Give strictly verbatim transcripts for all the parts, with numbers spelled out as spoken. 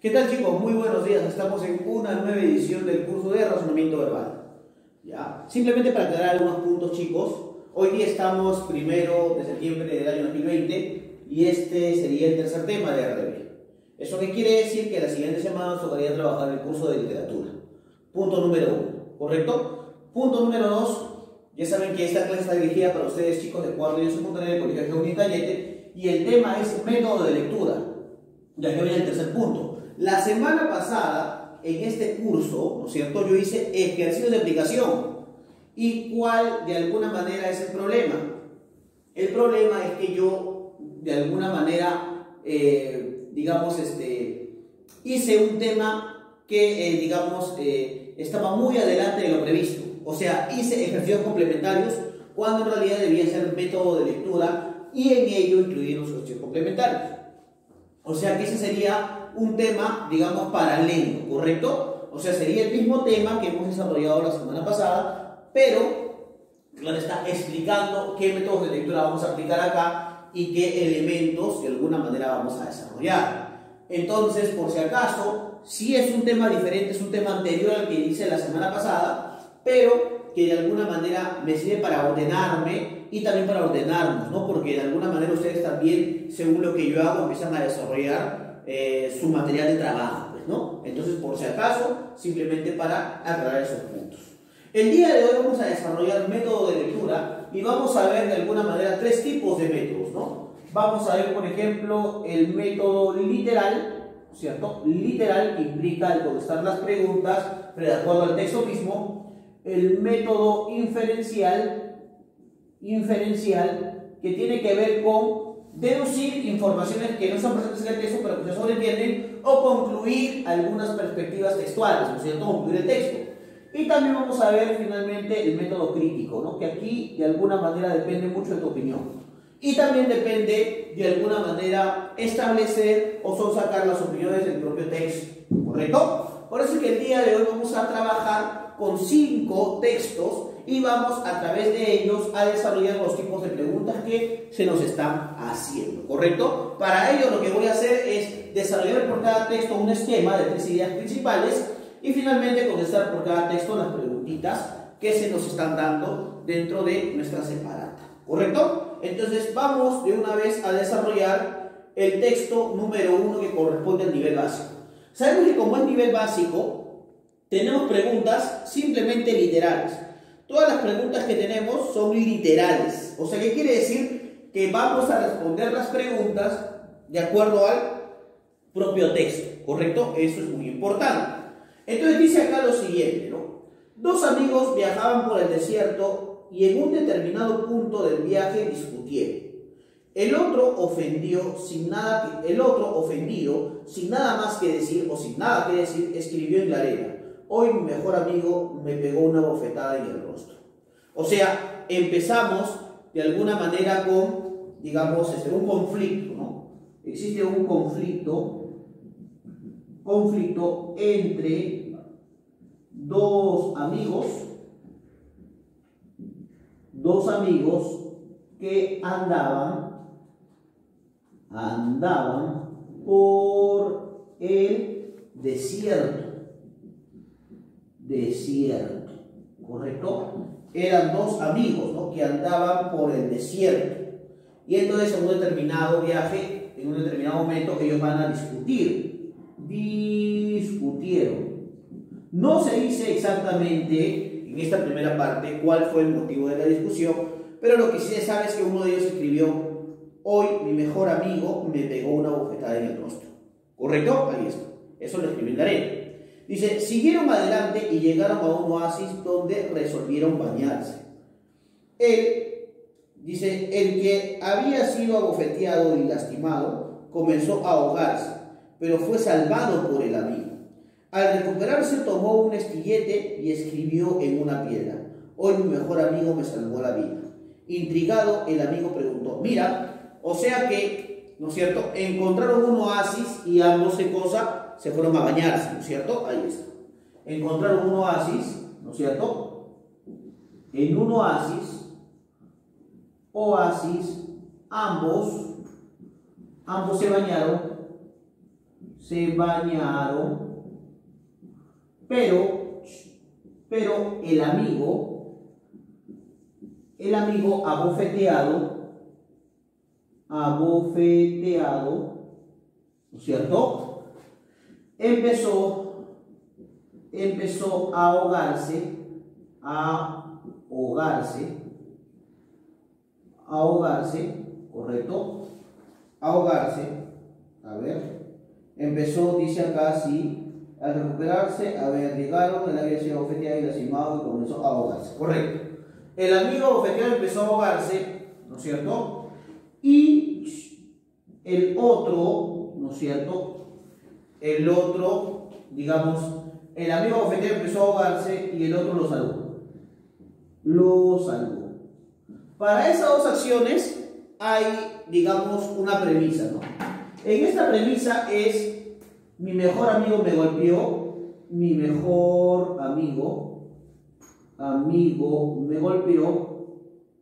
¿Qué tal, chicos? Muy buenos días. Estamos en una nueva edición del curso de razonamiento verbal. ¿Ya? Simplemente para aclarar algunos puntos, chicos. Hoy día estamos primero de septiembre del año dos mil veinte y este sería el tercer tema de R B. ¿Eso qué quiere decir? Que la siguiente semana nos tocaría trabajar el curso de literatura. Punto número uno, ¿correcto? Punto número dos. Ya saben que esta clase está dirigida para ustedes, chicos de cuarto y secundaria del Colegio Jerónimo Cayete, y el tema es método de lectura. Ya que viene el tercer punto. La semana pasada, en este curso, ¿no es cierto?, yo hice ejercicios de aplicación. ¿Y cuál, de alguna manera, es el problema? El problema es que yo, de alguna manera, eh, digamos, este, hice un tema que, eh, digamos, eh, estaba muy adelante de lo previsto. O sea, hice ejercicios complementarios cuando en realidad debía ser método de lectura y en ello incluir los ejercicios complementarios. O sea que ese sería un tema, digamos, paralelo, ¿correcto? O sea, sería el mismo tema que hemos desarrollado la semana pasada, pero, claro está, explicando qué métodos de lectura vamos a aplicar acá y qué elementos de alguna manera vamos a desarrollar. Entonces, por si acaso, sí es un tema diferente, es un tema anterior al que hice la semana pasada, pero que de alguna manera me sirve para ordenarme y también para ordenarnos, ¿no? Porque de alguna manera ustedes también, según lo que yo hago, empiezan a desarrollar eh, su material de trabajo, pues, ¿no? Entonces, por si acaso, simplemente para aclarar esos puntos. El día de hoy vamos a desarrollar método de lectura y vamos a ver de alguna manera tres tipos de métodos, ¿no? Vamos a ver, por ejemplo, el método literal, ¿cierto? Literal, que implica el contestar las preguntas de acuerdo al texto mismo. El método inferencial, inferencial, que tiene que ver con deducir informaciones que no son presentes en el texto, pero que se sobreentienden, o concluir algunas perspectivas textuales, ¿no es cierto? Concluir el texto. Y también vamos a ver finalmente el método crítico, ¿no? Que aquí de alguna manera depende mucho de tu opinión. Y también depende de alguna manera establecer o sonsacar las opiniones del propio texto, ¿correcto? Por eso es que el día de hoy vamos a trabajar con cinco textos y vamos a través de ellos a desarrollar los tipos de preguntas que se nos están haciendo, ¿correcto? Para ello lo que voy a hacer es desarrollar por cada texto un esquema de tres ideas principales y finalmente contestar por cada texto las preguntitas que se nos están dando dentro de nuestra separata, ¿correcto? Entonces vamos de una vez a desarrollar el texto número uno que corresponde al nivel básico. Sabemos que como es nivel básico, tenemos preguntas simplemente literales. Todas las preguntas que tenemos son literales. O sea, ¿qué quiere decir? Que vamos a responder las preguntas de acuerdo al propio texto, ¿correcto? Eso es muy importante. Entonces dice acá lo siguiente, ¿no? Dos amigos viajaban por el desierto y en un determinado punto del viaje discutieron. El otro ofendió sin nada que, el otro ofendido, sin nada más que decir o sin nada que decir, escribió en la arena: hoy mi mejor amigo me pegó una bofetada en el rostro. O sea, empezamos de alguna manera con, digamos, este, un conflicto, ¿no? Existe un conflicto, conflicto entre dos amigos, dos amigos que andaban, andaban por el desierto. Desierto, ¿correcto? Eran dos amigos, ¿no?, que andaban por el desierto. Y entonces en un determinado viaje, en un determinado momento, ellos van a discutir. Discutieron. No se dice exactamente en esta primera parte cuál fue el motivo de la discusión, pero lo que sí se sabe es que uno de ellos escribió: hoy mi mejor amigo me pegó una bofetada en el rostro. ¿Correcto? Ahí está. Eso lo escribió en la arena. Dice, siguieron adelante y llegaron a un oasis donde resolvieron bañarse. Él, dice, el que había sido abofeteado y lastimado comenzó a ahogarse, pero fue salvado por el amigo. Al recuperarse tomó un estillete y escribió en una piedra: hoy mi mejor amigo me salvó la vida. Intrigado, el amigo preguntó: mira, o sea que, ¿no es cierto?, encontraron un oasis y ambos se cosa se fueron a bañarse, ¿no es cierto? Ahí está. Encontraron un oasis, ¿no es cierto? En un oasis, oasis, ambos, ambos se bañaron, se bañaron, pero, pero el amigo, el amigo abofeteado, abofeteado, ¿no es cierto? Empezó, empezó a ahogarse, a ahogarse, a ahogarse, ¿correcto? Ahogarse, a ver, empezó, dice acá, sí, al recuperarse, a ver, llegaron, él había sido abofeteado y lastimado y comenzó a ahogarse, correcto. El amigo abofeteado empezó a ahogarse, ¿no es cierto? Y el otro, ¿no es cierto? El otro, digamos, el amigo abofeteado empezó a ahogarse y el otro lo salvó. Lo salvó. Para esas dos acciones hay, digamos, una premisa, ¿no? En esta premisa es: mi mejor amigo me golpeó, mi mejor amigo, amigo me golpeó,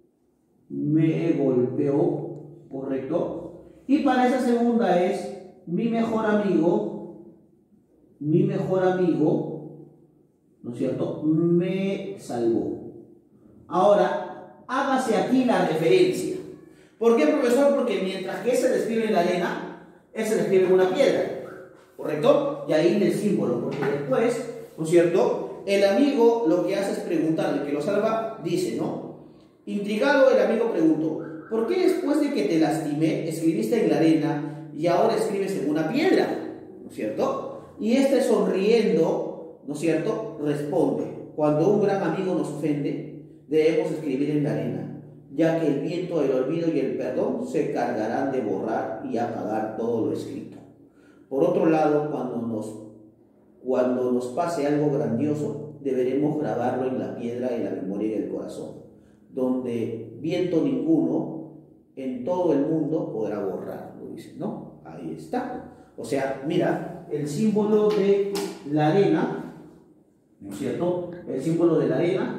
me golpeó, ¿correcto? Y para esa segunda es: mi mejor amigo, mi mejor amigo, ¿no es cierto?, me salvó. Ahora, hágase aquí la referencia. ¿Por qué, profesor? Porque mientras que ese describe en la arena, ese describe en una piedra, ¿correcto? Y ahí el símbolo, porque después, ¿no es cierto?, el amigo lo que hace es preguntarle, que lo salva, dice, ¿no? Intrigado, el amigo preguntó: ¿por qué después de que te lastimé, escribiste en la arena y ahora escribes en una piedra? ¿No es cierto? Y este, sonriendo, ¿no es cierto?, responde: cuando un gran amigo nos ofende, debemos escribir en la arena, ya que el viento del olvido y el perdón se cargarán de borrar y apagar todo lo escrito. Por otro lado, cuando nos, cuando nos pase algo grandioso, deberemos grabarlo en la piedra y en la memoria y el corazón, donde viento ninguno en todo el mundo podrá borrarlo, dice, ¿no? Ahí está. O sea, mira, el símbolo de la arena, ¿no es cierto? El símbolo de la arena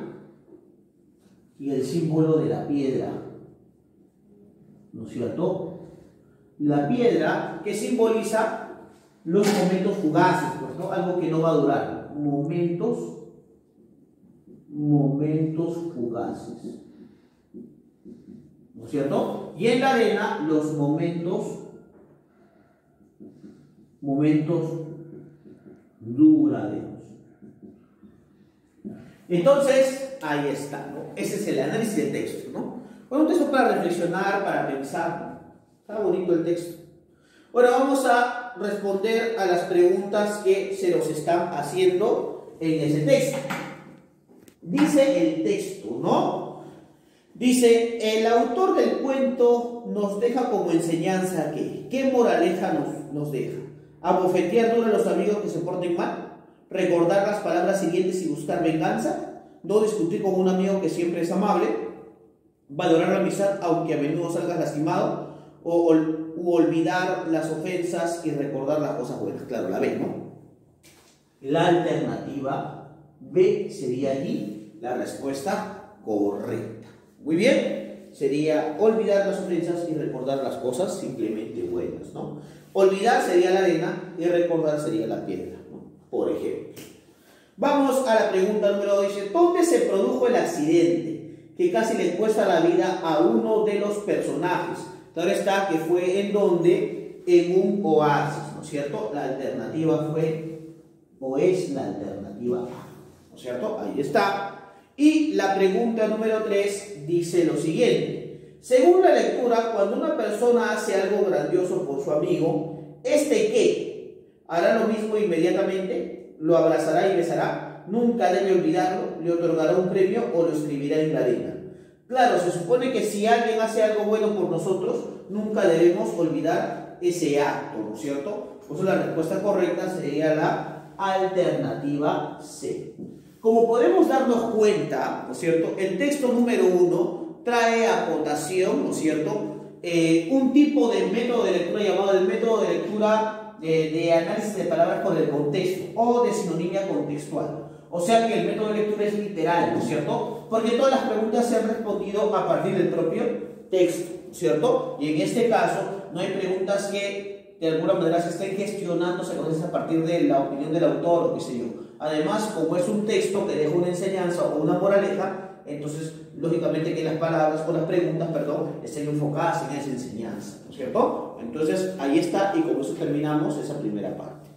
y el símbolo de la piedra, ¿no es cierto? La piedra que simboliza los momentos fugaces, pues, ¿no? Algo que no va a durar, momentos, momentos fugaces, ¿no es cierto? Y en la arena los momentos, momentos duraderos. Entonces, ahí está, ¿no? Ese es el análisis del texto, ¿no? Bueno, un texto para reflexionar, para pensar. Está bonito el texto. Bueno, vamos a responder a las preguntas que se nos están haciendo en ese texto. Dice el texto, ¿no? Dice: el autor del cuento nos deja como enseñanza que, ¿qué moraleja nos, nos deja? ¿Abofetear duro a los amigos que se porten mal? ¿Recordar las palabras siguientes y buscar venganza? ¿No discutir con un amigo que siempre es amable? ¿Valorar la amistad aunque a menudo salgas lastimado? ¿O, o, o olvidar las ofensas y recordar las cosas buenas? Claro, la B, ¿no? La alternativa B sería allí la respuesta correcta. Muy bien, sería olvidar las ofensas y recordar las cosas simplemente buenas, ¿no? Olvidar sería la arena y recordar sería la piedra, ¿no? Por ejemplo. Vamos a la pregunta número dos. Dice: ¿dónde se produjo el accidente que casi le cuesta la vida a uno de los personajes? Claro está que fue en donde, en un oasis, ¿no es cierto? La alternativa fue, o es la alternativa A, ¿no es cierto? Ahí está. Y la pregunta número tres dice lo siguiente: según la lectura, cuando una persona hace algo grandioso por su amigo, ¿este qué? ¿Hará lo mismo inmediatamente? ¿Lo abrazará y besará? ¿Nunca debe olvidarlo? ¿Le otorgará un premio o lo escribirá en la arena? Claro, se supone que si alguien hace algo bueno por nosotros, nunca debemos olvidar ese acto, ¿no es cierto? Por eso la respuesta correcta sería la alternativa C. Como podemos darnos cuenta, ¿no es cierto?, el texto número uno trae a acotación, ¿no es cierto?, eh, un tipo de método de lectura llamado el método de lectura de, de análisis de palabras con el contexto o de sinonimia contextual. O sea que el método de lectura es literal, ¿no es cierto?, porque todas las preguntas se han respondido a partir del propio texto, ¿cierto? Y en este caso no hay preguntas que de alguna manera se estén gestionando, se conoce a partir de la opinión del autor o qué sé yo. Además, como es un texto que deja una enseñanza o una moraleja, entonces, lógicamente que las palabras o las preguntas, perdón, estén enfocadas en esa enseñanza, ¿no es cierto? Entonces, ahí está, y con eso terminamos esa primera parte.